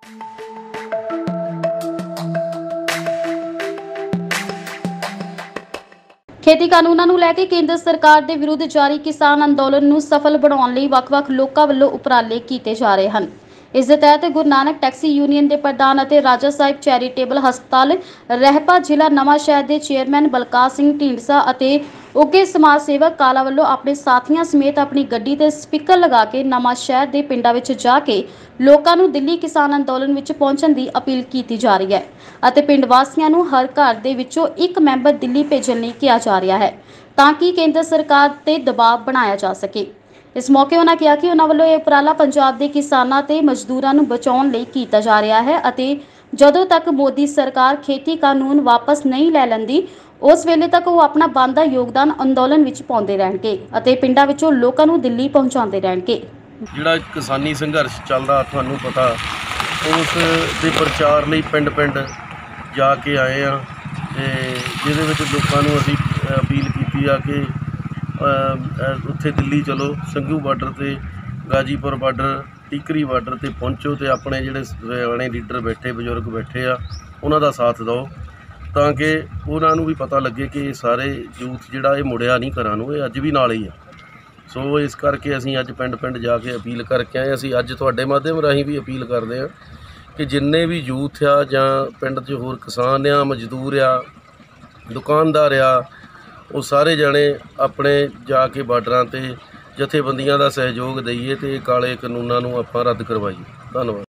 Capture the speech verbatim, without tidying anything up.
खेती कानूनों ਨੂੰ ਲੈ ਕੇ ਕੇਂਦਰ ਸਰਕਾਰ ਦੇ ਵਿਰੁੱਧ ਜਾਰੀ ਕਿਸਾਨ ਅੰਦੋਲਨ ਨੂੰ ਸਫਲ ਬਣਾਉਣ ਲਈ ਵੱਖ-ਵੱਖ ਲੋਕਾਂ ਵੱਲੋਂ ਉਪਰਾਲੇ ਕੀਤੇ ਜਾ ਰਹੇ ਹਨ। इस दे तहत गुरु नानक टैक्सी यूनियन के प्रधान और राजा साहिब चैरीटेबल हस्पताल रहपा जिला नवांशहर के चेयरमैन बलकार सिंह ढींडसा और उगे समाज सेवक काला वालों अपने साथियों समेत अपनी गड्डी ते स्पीकर लगा के नवांशहर के पिंडां विच जाके लोकां नूं दिल्ली किसान अंदोलन विच पहुंचण की अपील की जा रही है और पिंड वासियों नूं हर घर दे विचों एक मैंबर दिल्ली भेजण लई किया जा रहा है ताकि केंद्र सरकार ते दबाव बनाया जा सके। इस मौके उन्होंने कहा कि उन्होंने वालों यह उपराला पंजाब के किसानों ते मजदूरों को बचाने लई कीता जा रहा है और जदों तक मोदी सरकार खेती कानून वापस नहीं लै लैंदी उस वेले तक वो अपना बनदा योगदान अंदोलन विच पाउंदे रहणगे अते पिंडां विचों लोकां नूं दिल्ली पहुंचाउंदे रहणगे। जिहड़ा किसानी संघर्ष चलदा तुहानूं पता उस दे प्रचार लई पिंड पिंड जाके आए आ ते जिहदे विच लोकां नूं असीं अपील कीती आ कि उत्थे दिल्ली चलो संघू बार्डर ते गाजीपुर बार्डर टीकरी बार्डर ते पहुँचो तो अपने जिहड़े सियाणे लीडर बैठे बजुर्ग बैठे आ उन्हां दा साथ दो ताकि उन्हां नूं भी पता लगे कि सारे यूथ जिहड़ा ये मुड़िया नहीं घरां नूं, ये अज भी नाल ही आ। सो इस करके असीं अज पिंड पिंड जाके अपील करके आए। असीं अज तुहाडे माध्यम राहीं भी अपील करदे आ कि जिन्ने भी यूथ आ जां पिंड 'च होर किसान आ मजदूर आ दुकानदार आ वो सारे जने अपने जाके बार्डरां ते जथेबंदियां दा सहयोग दईए ते काले कानूनां नूं आपां रद्द करवाईए। धन्नवाद।